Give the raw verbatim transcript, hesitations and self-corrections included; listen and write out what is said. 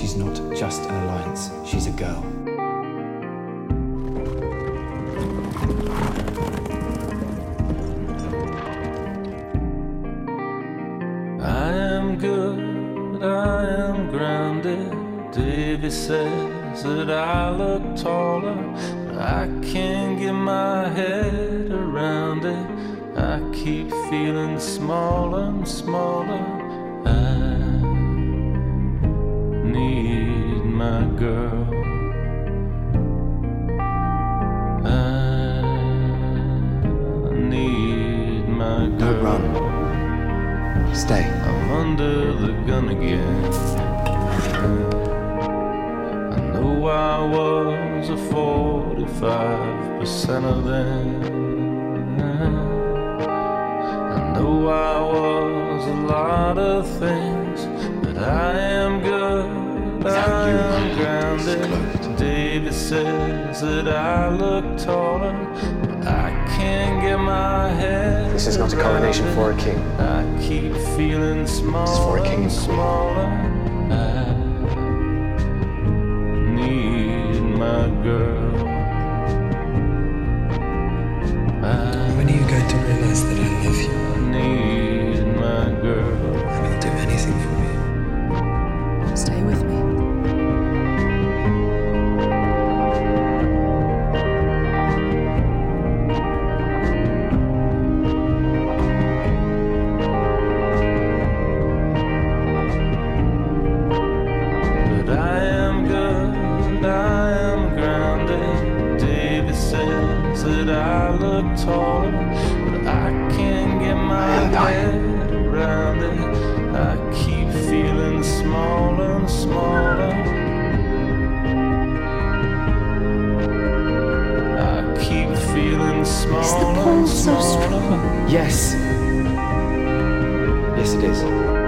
she's not just an alliance, she's a girl. I am good, I am grounded. Davy says that I look taller, but I can't get my head around it. I keep feeling smaller and smaller. I need my girl. I need my girl. Don't run. Stay. I'm under the gun again. I know I was a forty-five percent of them. I know I was a lot of things, but I am good, I am grounded. David says that I look taller, but I can't get my head. This is not a coronation for a king. I keep feeling smaller. It's for a king and smaller. I need my girl. I When are you going to realize that I love you? need my girl. And I'll do anything for you. Stay with me. But I am good, I am grounded. David says that I look taller, but I can't get my head around it. I keep feeling smaller and smaller. I keep feeling smaller Is the and pull so smaller. strong? Yes. Yes, it is.